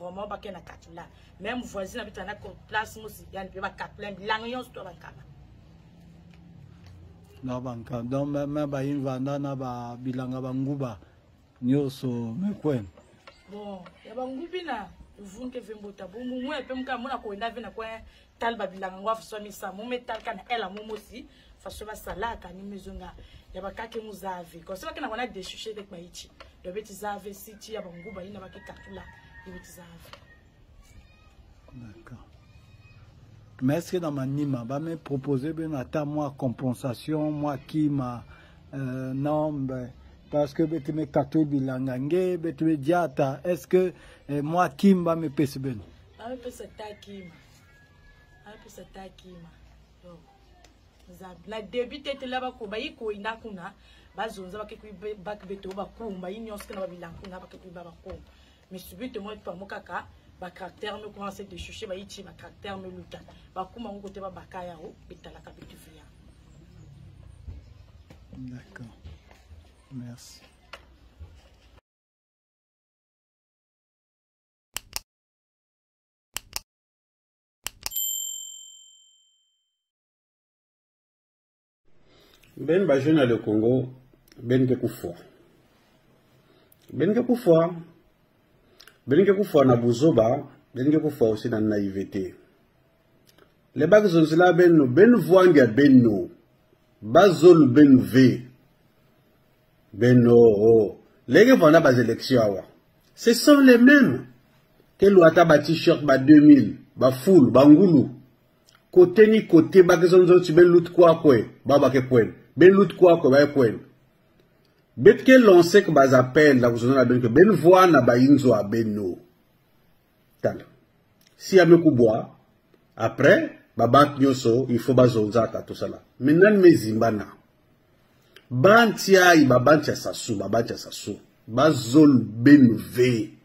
vraiment ba kena katula même voisin habite na place musi yani pe ba katula bilango yon sto bankaba na banka donc même ba invanda na ba bilanga banguba nyoso mekwen bon ya bangubi na vunke vembota bumu mwe pe mka mona ko enda vena kwa talba bilanga ngwa fso misa mu metal kana ela momosi faso ba salaka ni mezonga ya bakake muzavi ko se bakena kona deshuche de kwaichi le beti zave city ya banguba ina bakikatula ibeti zave. D'accord. Mais est-ce que dans ma nima va me proposer ben attends moi compensation moi qui ma non ben parce que beti me kato bilanga nge beti me diata est-ce que moi qui va me pese ben ba me pese takima ba pese takima yo la début tete là bako ba yiko ina kuna bazonza bakekwi bak beto bakumba inyonske na babilanga kuna bakekwi babako mais subite moi pa mokaka ba caractère me commence de chercher ba ichi ba caractère me luta ba kuma ngo côté ba bakaya o betala ka betifia. D'accord. Merci. Ben ba jeune le Congo ben ke kufwa. Ben ke kufwa. Ben ke kufwa na buzoba, ben ke kufwa aussi na naïveté. Les bagues sont là ben no ben voangia ben no. Bazol ben v. Ben no oh. Les gens vont dans les élections. Ce sont les mêmes que l'ouata ba t-shirt ba 2000, ba full, ba ngulu. Côté ni côté bagues sont tu ben loot quoi ba ba ke point. Ben loot quoi ba point. Bet ke lancé que bas appel la vous ben que ben voix na ba inzo a ben no. Tal. Si a me kuboa après ba bat nyoso il faut bazonzaka tout ça là. Maintenant mes zimbana. Bantia i ba bantia sasu ba bantia sasu. Bazol ben ve.